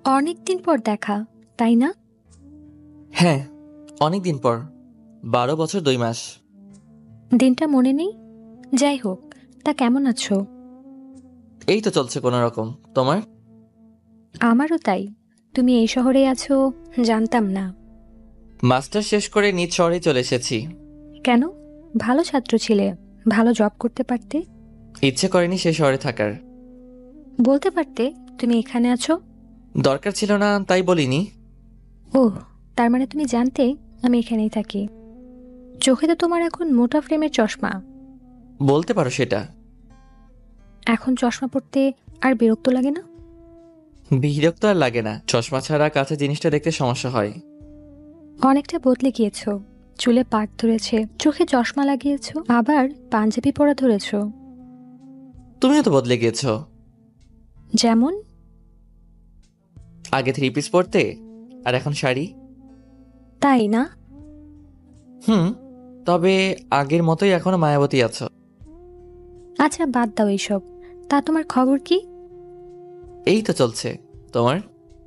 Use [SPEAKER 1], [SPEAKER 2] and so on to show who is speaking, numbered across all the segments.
[SPEAKER 1] অনেকদিন পর দেখা, তাই না?
[SPEAKER 2] হ্যাঁ, অনেক দিন পর। 12 বছর 2 মাস।
[SPEAKER 1] দিনটা মনে নেই। যাই হোক, তা কেমন আছো?
[SPEAKER 2] এই তো চলছে কোনো রকম। তোমার?
[SPEAKER 1] আমারও তাই। তুমি এই শহরে আছো জানতাম না।
[SPEAKER 2] মাস্টার শেষ করে নিজ শহরে চলে এসেছি।
[SPEAKER 1] কেন? ভালো ছাত্র ছিলে, ভালো জব করতে পারতে।
[SPEAKER 2] ইচ্ছে করেনি সে শহরে থাকার।
[SPEAKER 1] বলতে পারতে তুমি এখানে আছো।
[SPEAKER 2] দরকার ছিল না তাই বলিনি।
[SPEAKER 1] ওহ, তার মানে তুমি জানতে আমি এখানেই থাকি। চোখে তো তোমার এখন মোটা ফ্রেমের চশমা।
[SPEAKER 2] বলতে পারো সেটা।
[SPEAKER 1] এখন চশমা পরতে আর বিরক্ত লাগে না?
[SPEAKER 2] বিরক্ত আর লাগে না, চশমা ছাড়া কাছে জিনিসটা দেখতে সমস্যা হয়।
[SPEAKER 1] অনেকটা বদলে গিয়েছো। চুলে পাট ধরেছে, চোখে চশমা লাগিয়েছো, আবার পাঞ্জাবি পরা ধরেছো।
[SPEAKER 2] তুমিও তো বদলে গিয়েছো।
[SPEAKER 1] যেমন?
[SPEAKER 2] আগে 3 পিস পরতে, আর এখন শাড়ি।
[SPEAKER 1] তাই না?
[SPEAKER 2] হুম। তবে আগের মতোই এখনো মায়াবতী আছো।
[SPEAKER 1] আচ্ছা, বাদ দাও এইসব। তা তোমার খবর কি?
[SPEAKER 2] এই তো চলছে। তোমার?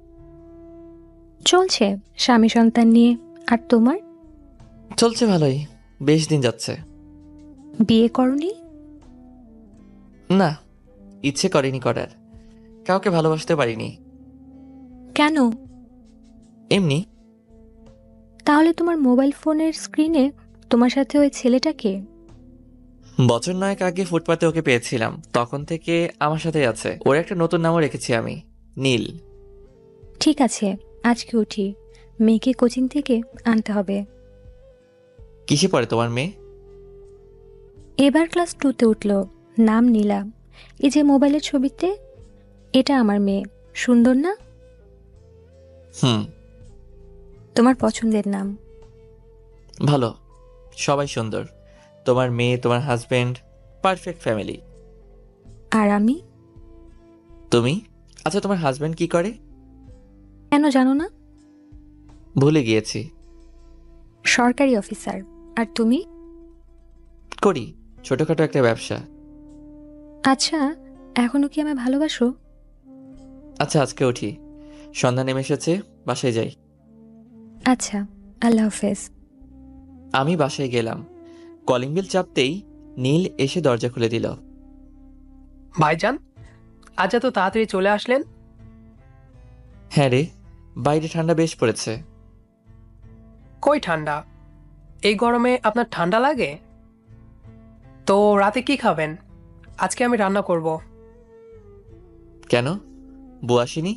[SPEAKER 1] চলছে, স্বামী সন্তান নিয়ে। আর তোমার?
[SPEAKER 2] চলছে ভালোই। বেশ দিন যাচ্ছে।
[SPEAKER 1] বিয়ে করনি?
[SPEAKER 2] না, ইচ্ছে করেনি করার। কাউকে ভালোবাসতে পারিনি।
[SPEAKER 1] কেন?
[SPEAKER 2] এমনি।
[SPEAKER 1] তাহলে তোমার মোবাইল ফোনের স্ক্রিনে তোমার সাথে ওই ছেলেটাকে?
[SPEAKER 2] বছর 9 আগে ফুটপাতে ওকে পেয়েছিলাম, তখন থেকে আমার সাথেই আছে। ওর একটা নতুন নামও রেখেছি আমি, নীল।
[SPEAKER 1] ঠিক আছে, আজকে উঠি। মেয়েকে কোচিং থেকে আনতে হবে।
[SPEAKER 2] কিসে পড়ে তোমার মেয়ে?
[SPEAKER 1] এবার ক্লাস 2-তে উঠল। নাম নীলা। এই যে মোবাইলের ছবিতে, এটা আমার মেয়ে। সুন্দর না?
[SPEAKER 2] হুম।
[SPEAKER 1] তোমার পছন্দের নাম।
[SPEAKER 2] ভালো। সবাই সুন্দর। তোমার মেয়ে, তোমার হাজবেন্ড, পারফেক্ট ফ্যামিলি।
[SPEAKER 1] আর আমি?
[SPEAKER 2] তুমি? আচ্ছা, তোমার হাজবেন্ড কি করে?
[SPEAKER 1] কেন জানো না?
[SPEAKER 2] ভুলে গিয়েছি।
[SPEAKER 1] সরকারি অফিসার। আর তুমি?
[SPEAKER 2] করি ছোটখাটো একটা ব্যবসা।
[SPEAKER 1] আচ্ছা, এখনো কি আমায় ভালোবাসো?
[SPEAKER 2] আচ্ছা, আজকে উঠি। সন্ধ্যা নেমে এসেছে, বাসায় যাই।
[SPEAKER 1] আচ্ছা, আল্লাহ হাফেজ।
[SPEAKER 2] আমি বাসায় গেলাম। কলিং বেল চাপতেই নীল এসে দরজা খুলে দিল।
[SPEAKER 3] ভাইজান, আজ এত তাড়াতাড়ি চলে আসলেন?
[SPEAKER 2] হ্যাঁ রে, বাইরে ঠান্ডা বেশ পড়েছে।
[SPEAKER 3] কই ঠান্ডা? এই গরমে আপনার ঠান্ডা লাগে? তো রাতে কি খাবেন? আজকে আমি রান্না করব।
[SPEAKER 2] কেন? বউ আসেনি?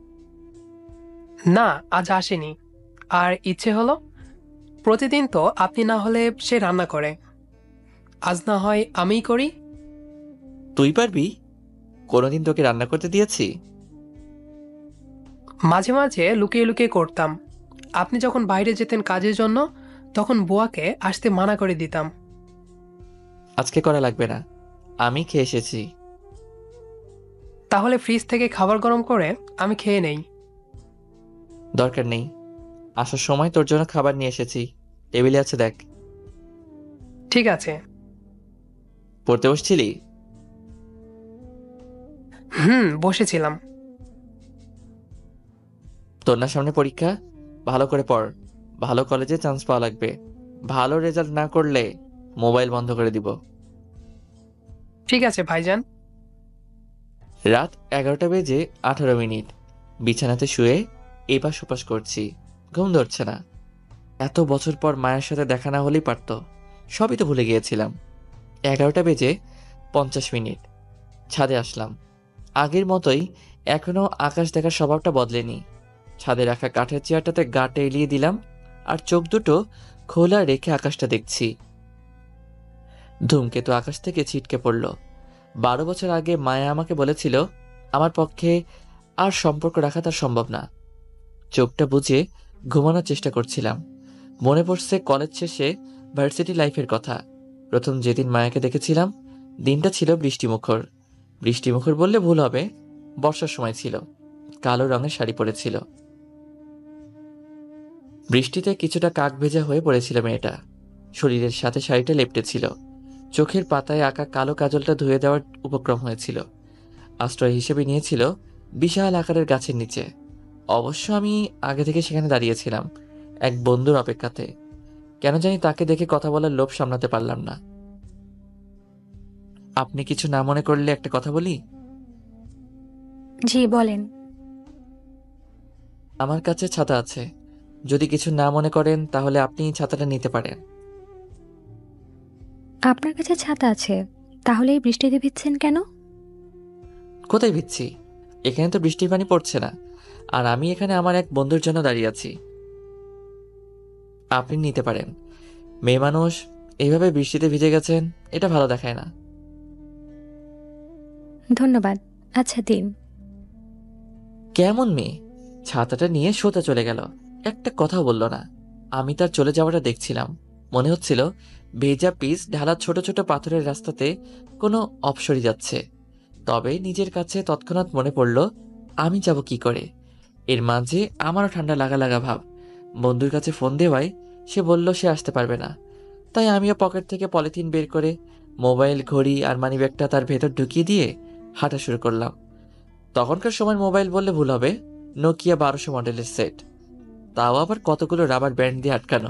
[SPEAKER 3] না, আজ আসেনি। আর ইচ্ছে হলো, প্রতিদিন তো আপনি না হলে সে রান্না করে। আজ না হয় আমিই করি।
[SPEAKER 2] তুই পারবি? কোনোদিন তোকে রান্না করতে দিয়েছি?
[SPEAKER 3] মাঝে মাঝে লুকিয়ে লুকিয়ে করতাম। আপনি যখন বাইরে যেতেন কাজের জন্য, তখন বুয়াকে আসতে মানা করে দিতাম।
[SPEAKER 2] আজকে করা লাগবে না, আমি খেয়ে এসেছি।
[SPEAKER 3] তাহলে ফ্রিজ থেকে খাবার গরম করে আমি খেয়ে নেই।
[SPEAKER 2] দরকার নেই, আসার সময় তোর জন্য খাবার নিয়ে এসেছি, টেবিলে আছে দেখ।
[SPEAKER 3] ঠিক আছে।
[SPEAKER 2] পড়তে বসছিলি?
[SPEAKER 3] বসেছিলাম।
[SPEAKER 2] তোর না সামনে পরীক্ষা, ভালো করে পড়। ভালো কলেজে চান্স পাওয়া লাগবে। ভালো রেজাল্ট না করলে মোবাইল বন্ধ করে দিব।
[SPEAKER 3] ঠিক আছে ভাইজান।
[SPEAKER 2] রাত 11টা বেজে 18 মিনিট। বিছানাতে শুয়ে এপাশ ওপাশ করছি, ঘুম ধরছে না। এত বছর পর মায়ের সাথে দেখা না হলেই পারত, সবই তো ভুলে গিয়েছিলাম। 11টা বেজে 50 মিনিট। ছাদে আসলাম। আগের মতোই, এখনো আকাশ দেখার স্বভাবটা বদলেনি। ছাদে রাখা কাঠের চেয়ারটাতে গাটা এলিয়ে দিলাম, আর চোখ দুটো খোলা রেখে আকাশটা দেখছি। ধূমকেতু আকাশ থেকে ছিটকে পড়ল। 12 বছর আগে মায়া আমাকে বলেছিল আমার পক্ষে আর সম্পর্ক রাখা তার সম্ভব না। চোখটা বুজে ঘুমানোর চেষ্টা করছিলাম। মনে পড়ছে কলেজ শেষে ভার্সিটি লাইফের কথা। প্রথম যেদিন মায়াকে দেখেছিলাম, দিনটা ছিল বৃষ্টিমুখর। বৃষ্টিমুখর বললে ভুল হবে, বর্ষার সময় ছিল। কালো রঙের শাড়ি পরেছিল। বৃষ্টিতে কিছুটা কাক ভেজা হয়ে পড়েছিল মেয়েটা। শরীরের সাথে শাড়িটা লেপ্টে ছিল। চোখের পাতায় আঁকা কালো কাজলটা ধুয়ে দেওয়ার উপক্রম হয়েছিল। আশ্রয় হিসেবে নিয়েছিল বিশাল আকারের গাছের নিচে। অবশ্য আমি আগে থেকে সেখানে দাঁড়িয়েছিলাম এক বন্ধুর অপেক্ষাতে। কেন জানি তাকে দেখে কথা বলার লোভ সামলাতে পারলাম না। আপনি কিছু না মনে করলে একটা কথা বলি?
[SPEAKER 1] জি বলেন।
[SPEAKER 2] আমার কাছে ছাতা আছে, যদি কিছু না মনে করেন তাহলে আপনি ছাতাটা নিতে পারেন।
[SPEAKER 1] আপনার কাছে ছাতা আছে, তাহলে এই বৃষ্টিতে ভিজছেন কেন?
[SPEAKER 2] কোথায় ভিজছি? এখানে তো বৃষ্টির পানি পড়ছে না, আর আমি এখানে আমার এক বন্ধুর জন্য দাঁড়িয়ে আছি। আপনি নিতে পারেন। মেয়ে মানুষ এইভাবে বৃষ্টিতে ভিজে গেছেন, এটা ভালো দেখায় না।
[SPEAKER 1] ধন্যবাদ। আচ্ছা দিন।
[SPEAKER 2] কেমন মেয়ে! ছাতাটা নিয়ে সোজা চলে গেল, একটা কথাও বলল না। আমি তার চলে যাওয়াটা দেখছিলাম। মনে হচ্ছিল ভেজা পিচ ঢালা ছোট ছোট পাথরের রাস্তাতে কোনো অপসরি যাচ্ছে। তবে নিজের কাছে তৎক্ষণাৎ মনে পড়ল, আমি যাব কি করে। এর মাঝে আমারও ঠান্ডা লাগা লাগা ভাব। বন্ধুর কাছে ফোন দেওয়ায় সে বলল সে আসতে পারবে না। তাই আমিও পকেট থেকে পলিথিন বের করে মোবাইল, ঘড়ি আর মানিব্যাগটা তার ভেতর ঢুকিয়ে দিয়ে হাঁটা শুরু করলাম। তখনকার সময় মোবাইল বললে ভুল হবে, নোকিয়া 1200 মডেলের সেট, তাও আবার কতগুলো রাবার ব্যান্ড দিয়ে আটকানো।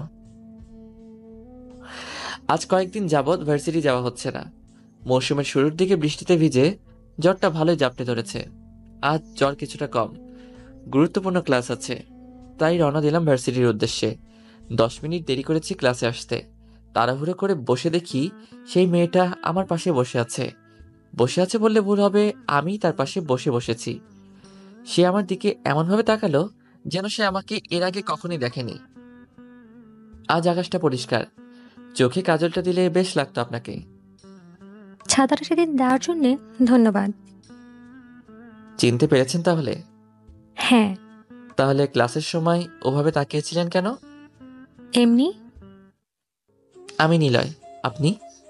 [SPEAKER 2] আজ কয়েকদিন যাবৎ ভার্সিটি যাওয়া হচ্ছে না। মৌসুমের শুরুর দিকে বৃষ্টিতে ভিজে জ্বরটা ভালোই জাপটে ধরেছে। আজ জ্বর কিছুটা কম। গুরুত্বপূর্ণ ক্লাস আছে, তাই রওনা দিলাম ভার্সিটির উদ্দেশ্যে। 10 মিনিট দেরি করেছি ক্লাসে আসতে। তাড়াহুড়ো করে বসে দেখি সেই মেয়েটা আমার পাশে বসে আছে। বসে আছে বললে ভুল হবে, আমি তার পাশে বসে বসেছি। সে আমার দিকে এমনভাবে তাকালো যেন সে আমাকে এর আগে কখনোই দেখেনি। আজ আকাশটা পরিষ্কার, চোখে কাজলটা দিলে বেশ লাগতো আপনাকে।
[SPEAKER 1] ছাতাটা সেদিন দেওয়ার জন্যে ধন্যবাদ।
[SPEAKER 2] চিনতে পেরেছেন তাহলে?
[SPEAKER 1] হ্যাঁ।
[SPEAKER 2] তাহলে ক্লাসের সময় ওভাবে তাকিয়েছিলেন কেন?
[SPEAKER 1] এমনি।
[SPEAKER 2] আমি নিলয়। আপনি?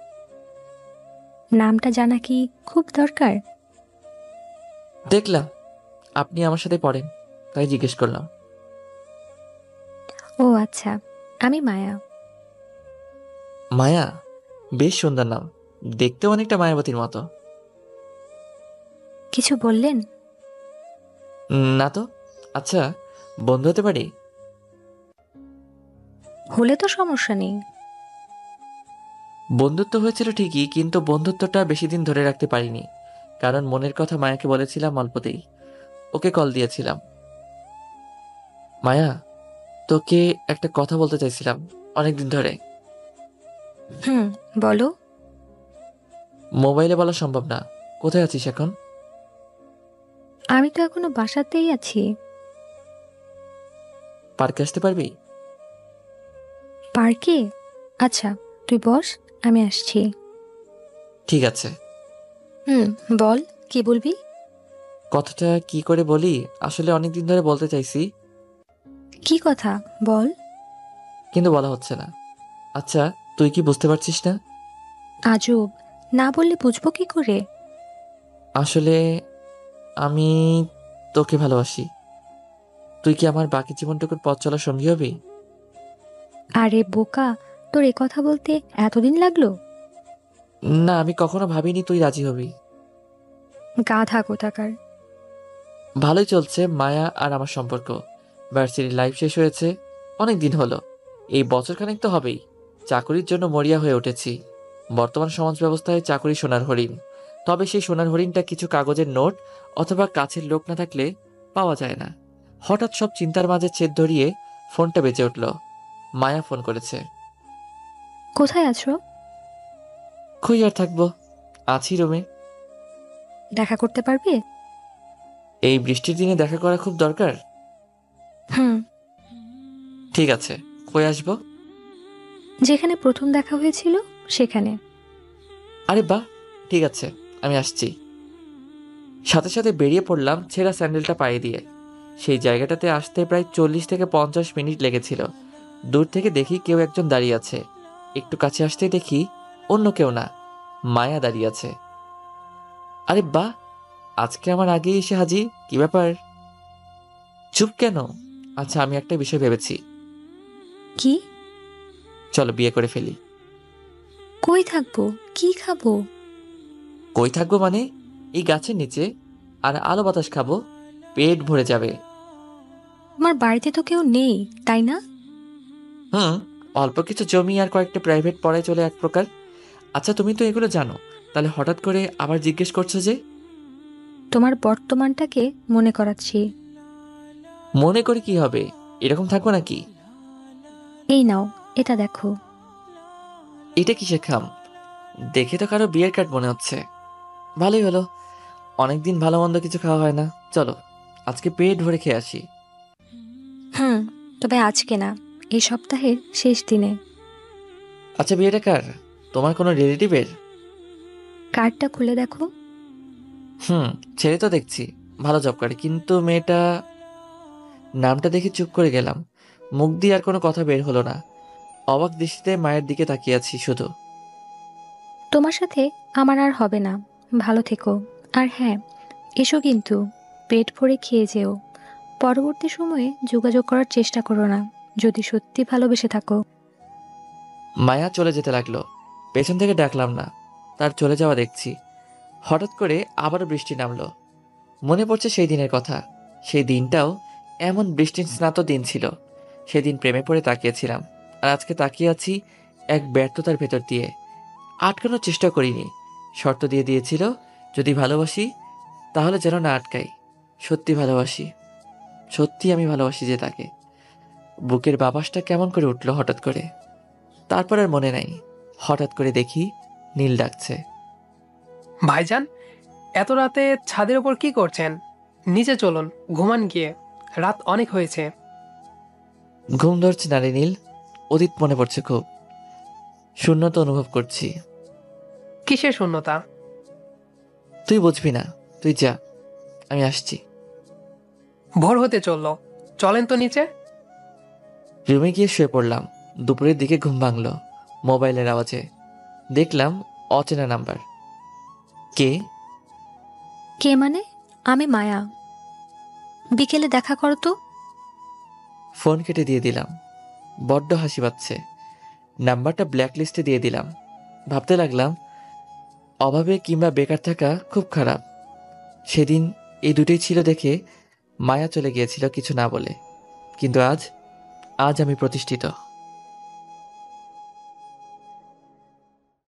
[SPEAKER 1] নামটা জানা কি খুব দরকার?
[SPEAKER 2] দেখলাম আপনি আমার সাথে পড়েন, তাই জিজ্ঞেস করলাম।
[SPEAKER 1] ও আচ্ছা, আমি মায়া।
[SPEAKER 2] মায়া? বেশ সুন্দর নাম, দেখতেও অনেকটা মায়াবতীর মতো।
[SPEAKER 1] কিছু বললেন?
[SPEAKER 2] না তো। আচ্ছা, বন্ধু হতে পারি?
[SPEAKER 1] হলে তো সমস্যা নেই।
[SPEAKER 2] বন্ধুত্ব হয়েছিল ঠিকই, কিন্তু বন্ধুত্বটা বেশি দিন ধরে রাখতে পারিনি। কারণ মনের কথা মায়াকে বলেছিলাম অল্পতেই। ওকে কল দিয়েছিলাম। মায়া, তোকে একটা কথা বলতে চাইছিলাম অনেকদিন ধরে।
[SPEAKER 1] হুম, বলো।
[SPEAKER 2] মোবাইলে বলা সম্ভব না। কোথায় আছিস এখন?
[SPEAKER 1] আমি তো এখনো বাসাতেই আছি।
[SPEAKER 2] পার্কে আসতে পারবি?
[SPEAKER 1] পার্কে? আচ্ছা, তুই বস, আমি আসছি।
[SPEAKER 2] ঠিক আছে।
[SPEAKER 1] হুম, বল, কি বলবি?
[SPEAKER 2] কথাটা কি করে বলি, আসলে অনেকদিন ধরে বলতে চাইছি,
[SPEAKER 1] কি কথা বল।
[SPEAKER 2] কিন্তু বলা হচ্ছে না। আচ্ছা, তুই কি বুঝতে পারছিস না?
[SPEAKER 1] আজব, না বললে বুঝবো কি করে?
[SPEAKER 2] আসলে আমি তোকে ভালোবাসি। তুই কি আমার বাকি জীবনটুকুর পথ চলার সঙ্গী হবি?
[SPEAKER 1] আরে বোকা, তোর এ কথা বলতে এতদিন লাগলো?
[SPEAKER 2] না, আমি কখনো ভাবিনি তুই রাজি হবি।
[SPEAKER 1] গাধা কোথাকার।
[SPEAKER 2] ভালোই চলছে মায়া আর আমার সম্পর্ক। ভার্সিটির লাইফ শেষ হয়েছে অনেক দিন হলো। এই বছরখানেক তো হবেই। চাকরির জন্য মরিয়া হয়ে উঠেছি। বর্তমান সমাজ ব্যবস্থায় চাকরি সোনার হরিণ। তবে সেই সোনার হরিণটা কিছু কাগজের নোট অথবা কাছের লোক না থাকলে পাওয়া যায় না। হঠাৎ সব চিন্তার মাঝে ছেদ ধরিয়ে ফোনটা বেজে উঠল। মায়া ফোন করেছে।
[SPEAKER 1] কোথায় আছো?
[SPEAKER 2] কই আর থাকবো, আছি রুমে।
[SPEAKER 1] দেখা করতে পারবে?
[SPEAKER 2] এই বৃষ্টির দিনে দেখা করা খুব দরকার।
[SPEAKER 1] হুম।
[SPEAKER 2] ঠিক আছে, কই আসবো?
[SPEAKER 1] যেখানে প্রথম দেখা হয়েছিল সেখানে।
[SPEAKER 2] আরে বাহ, ঠিক আছে, আমি আসছি। সাথে সাথে বেরিয়ে পড়লাম ছেঁড়া স্যান্ডেলটা পায়ে দিয়ে। সেই জায়গাটাতে আসতে প্রায় 40 থেকে 50 মিনিট লেগেছিল। দূর থেকে দেখি কেউ একজন দাঁড়িয়ে আছে। একটু কাছে আসতেই দেখি অন্য কেউ না, মায়া দাঁড়িয়ে আছে। আরে বাহ, আজকে আমার আগেই এসে হাজির, কি ব্যাপার? চুপ কেন? আচ্ছা, আমি একটা বিষয় ভেবেছি।
[SPEAKER 1] কি?
[SPEAKER 2] চলো বিয়ে করে ফেলি।
[SPEAKER 1] কই থাকবো, কি খাবো?
[SPEAKER 2] কই থাকবো মানে? এই গাছের নিচে, আর আলো বাতাস খাবো, পেট ভরে যাবে।
[SPEAKER 1] তোমার বাড়িতে তো কেউ নেই, তাই না?
[SPEAKER 2] হুম, অল্প কিছু জমি আর কয়েকটা প্রাইভেট পড়ায় চলে এক প্রকার। আচ্ছা, তুমি তো এগুলো জানো, তাহলে হঠাৎ করে আবার জিজ্ঞেস করছো যে?
[SPEAKER 1] তোমার বর্তমানটাকে মনে করাচ্ছি।
[SPEAKER 2] মনে করে কি হবে, এরকম থাকবো নাকি?
[SPEAKER 1] এই নাও, এটা দেখো।
[SPEAKER 2] এটা কিসের খাম? দেখে তো কারো বিয়ের কার্ড মনে হচ্ছে। ভালোই হলো, অনেকদিন ভালো মন্দ কিছু খাওয়া হয় না। চলো আজকে পেট ভরে খেয়ে আসি।
[SPEAKER 1] হুম, তবে আজকে না, এই সপ্তাহের শেষ দিনে।
[SPEAKER 2] আচ্ছা, বিয়েটা কার? তোমার কোনো রিলেটিভের?
[SPEAKER 1] কার্ডটা খুলে দেখো।
[SPEAKER 2] হুম, ছেলে তো দেখছি ভালো জব করে, কিন্তু মেয়েটা, নামটা দেখে চুপ করে গেলাম। মুখ দিয়ে আর কোনো কথা বের হলো না। অবাক দৃষ্টিতে মায়ের দিকে তাকিয়ে আছি শুধু।
[SPEAKER 1] তোমার সাথে আমার আর হবে না। ভালো থেকো। আর হ্যাঁ, এসো কিন্তু। পেট ভরে খেয়ে যেও। পরবর্তী সময়ে যোগাযোগ করার চেষ্টা করো না, যদি সত্যি ভালোবেসে থাকো।
[SPEAKER 2] মায়া চলে যেতে লাগলো। পেছন থেকে ডাকলাম না, তার চলে যাওয়া দেখছি। হঠাৎ করে আবারও বৃষ্টি নামলো। মনে পড়ছে সেই দিনের কথা। সেই দিনটাও এমন বৃষ্টি স্নাত দিন ছিল। সেদিন প্রেমে পড়ে তাকিয়েছিলাম, আর আজকে তাকিয়ে আছি এক ব্যর্থতার ভেতর দিয়ে। আটকানোর চেষ্টা করিনি, শর্ত দিয়ে দিয়েছিল, যদি ভালোবাসি তাহলে যেন না আটকাই। সত্যি ভালোবাসি, সত্যি আমি ভালোবাসি যে তাকে। বুকের বাতাসটা কেমন করে উঠলো হঠাৎ করে। তারপর আর মনে নাই। হঠাৎ করে দেখি নীল ডাকছে।
[SPEAKER 3] ভাইজান, এত রাতে ছাদের ওপর কি করছেন? নিচে চলুন, ঘুমান গিয়ে। রাত অনেক হয়েছে।
[SPEAKER 2] ঘুম ধরছে না রে নীল, অতীত মনে পড়ছে খুব। শূন্যতা অনুভব করছি।
[SPEAKER 3] কিসের শূন্যতা?
[SPEAKER 2] তুই বুঝবি না, তুই যা, আমি আসছি।
[SPEAKER 3] ভোর হতে চললো, চলেন তো নিচে।
[SPEAKER 2] রুমে গিয়ে শুয়ে পড়লাম। দুপুরের দিকে ঘুম ভাঙলো মোবাইলের আওয়াজে। দেখলাম অচেনা নাম্বার। কে?
[SPEAKER 1] কে মানে? আমি মায়া। বিকেলে দেখা করো তো।
[SPEAKER 2] ফোন কেটে দিয়ে দিলাম। বড্ড হাসি পাচ্ছে। নাম্বারটা ব্ল্যাক লিস্টে দিয়ে দিলাম। ভাবতে লাগলাম, অভাবে কিংবা বেকার থাকা খুব খারাপ। সেদিন এই দুটোই ছিল দেখে মায়া চলে গিয়েছিল কিছু না বলে, কিন্তু আজ, আজ আমি প্রতিষ্ঠিত।